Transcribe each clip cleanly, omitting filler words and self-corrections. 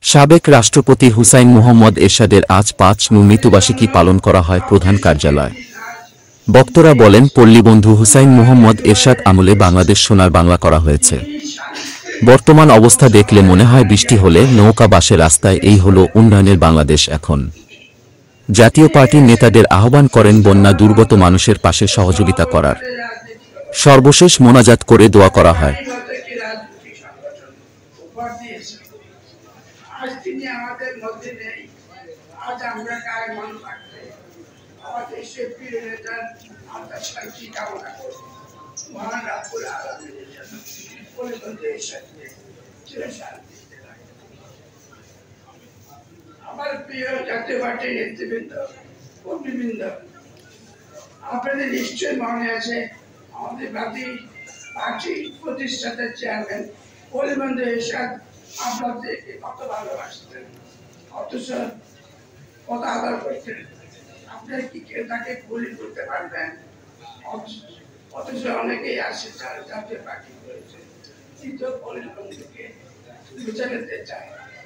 সাবেক রাষ্ট্রপতি হুসাইন মুহম্মদ এরশাদের আজ ৫ নু মৃত্যুবার্ষিকী পালন করা হয় প্রধান কার্যালয়। বক্তারা বলেন, পল্লীবন্ধু হুসাইন মুহম্মদ এরশাদ আমলে বাংলাদেশ সোনার বাংলা করা হয়েছে। বর্তমান অবস্থা দেখলে মনে হয় বৃষ্টি হলে নৌকা বাসে রাস্তায়, এই হলো উন্নয়নের বাংলাদেশ এখন। জাতীয় পার্টির নেতাদের আহ্বান করেন বন্যা দুর্গত মানুষের পাশে সহযোগিতা করার। সর্বশেষ মোনাজাত করে দোয়া করা হয়। আজ তিনি আমাদের মধ্যে নেই। আজ আমরা কায় মন রাখতে আমাদের সে প্রিয় নেতার আত্মার শান্তি কামনা করি। মহান রাব্বুল আলামিনের জন্য পরিবর্তে সাথে চিরশান্তি আমার প্রিয় জাতীয় পার্টির নেতৃবৃন্দ, কর্মীবৃন্দ, আপনাদের নিশ্চয় মনে আছে আমাদের পার্টি প্রতিষ্ঠাতা চেয়ারম্যান পরিবন্ধু এরশাদ আপনাদেরকে কত ভালোবাসতেন, অথচ কত আদর করতেন। আপনারা কি কেউ তাকে গুলি করতে পারবেন? অথচ অনেকেই আছে যারা জাতীয় পার্টি করেছে, কিন্তু পরিবন্ধুকে বুঝে নিতে চায়।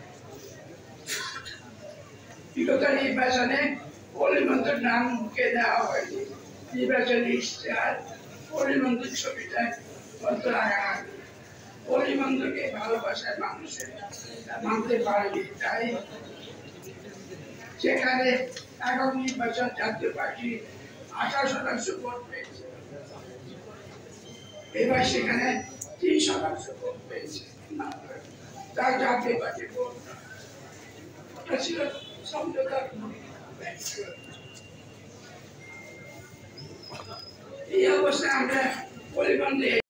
বিগত নির্বাচনে পরিবন্ধুর নাম মুখে দেওয়া হয়নি, নির্বাচনী ইশতেহার পরিবন্ধুর ছবিটা বন্ধ রাখা হয়নি। পরিবন্ধুকে ভালোবাসার মানুষের মানতে পারেনি, তাই সেখানে একক নির্বাচন জাতীয় পার্টি 18% ভোট পেয়েছে, এবার সেখানে 3% ভোট পেয়েছে। তার জাতীয় পার্টি ভোট ওটা ছিল সমঝোতার। এই অবস্থায় আমরা পরিবন্ধে